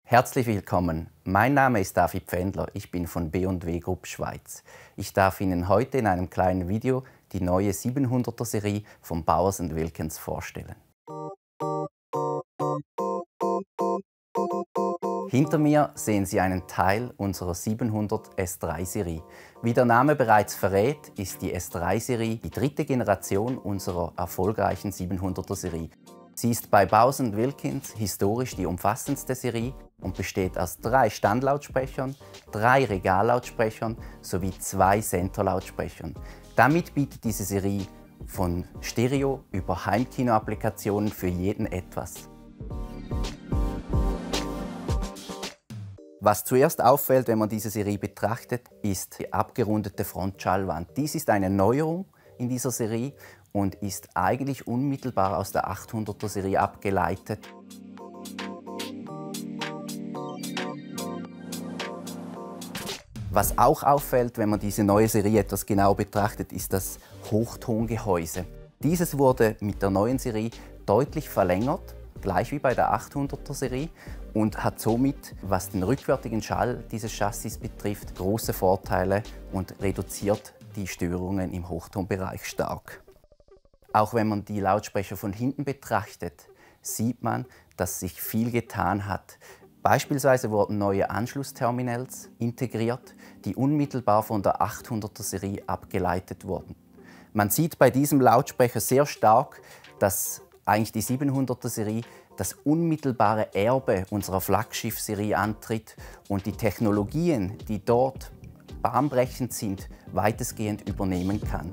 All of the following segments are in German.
Herzlich willkommen. Mein Name ist David Pfändler. Ich bin von B&W Group Schweiz. Ich darf Ihnen heute in einem kleinen Video die neue 700er Serie von Bowers & Wilkins vorstellen. Hinter mir sehen Sie einen Teil unserer 700 S3-Serie. Wie der Name bereits verrät, ist die S3-Serie die dritte Generation unserer erfolgreichen 700er Serie. Sie ist bei Bowers & Wilkins historisch die umfassendste Serie und besteht aus 3 Standlautsprechern, 3 Regallautsprechern sowie 2 Center-Lautsprechern. Damit bietet diese Serie von Stereo über Heimkino-Applikationen für jeden etwas. Was zuerst auffällt, wenn man diese Serie betrachtet, ist die abgerundete Frontschallwand. Dies ist eine Neuerung in dieser Serie und ist eigentlich unmittelbar aus der 800er Serie abgeleitet. Was auch auffällt, wenn man diese neue Serie etwas genau betrachtet, ist das Hochtongehäuse. Dieses wurde mit der neuen Serie deutlich verlängert, gleich wie bei der 800er Serie, und hat somit, was den rückwärtigen Schall dieses Chassis betrifft, große Vorteile und reduziert die Störungen im Hochtonbereich stark. Auch wenn man die Lautsprecher von hinten betrachtet, sieht man, dass sich viel getan hat. Beispielsweise wurden neue Anschlussterminals integriert, die unmittelbar von der 800er Serie abgeleitet wurden. Man sieht bei diesem Lautsprecher sehr stark, dass eigentlich die 700er Serie das unmittelbare Erbe unserer Flaggschiff-Serie antritt und die Technologien, die dort bahnbrechend sind, weitestgehend übernehmen kann.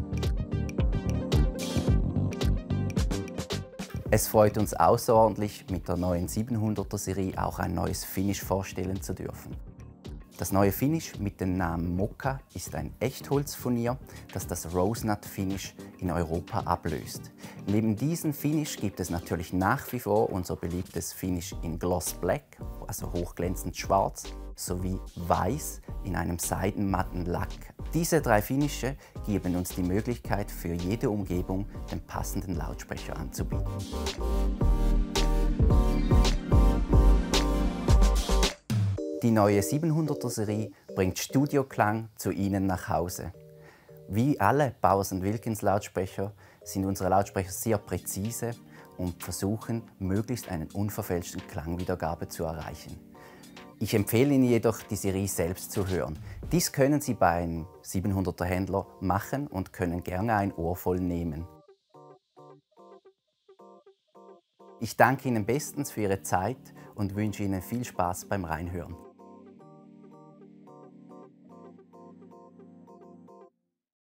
Es freut uns außerordentlich, mit der neuen 700er Serie auch ein neues Finish vorstellen zu dürfen. Das neue Finish mit dem Namen Mokka ist ein Echtholzfurnier, das das Rosenut Finish in Europa ablöst. Neben diesem Finish gibt es natürlich nach wie vor unser beliebtes Finish in Gloss Black, also hochglänzend schwarz, sowie weiß in einem seidenmatten Lack. Diese 3 Finishes geben uns die Möglichkeit, für jede Umgebung den passenden Lautsprecher anzubieten. Die neue 700er Serie bringt Studioklang zu Ihnen nach Hause. Wie alle Bowers & Wilkins Lautsprecher sind unsere Lautsprecher sehr präzise und versuchen, möglichst einen unverfälschten Klangwiedergabe zu erreichen. Ich empfehle Ihnen jedoch, die Serie selbst zu hören. Dies können Sie bei einem 700er Händler machen und können gerne ein Ohr voll nehmen. Ich danke Ihnen bestens für Ihre Zeit und wünsche Ihnen viel Spaß beim Reinhören.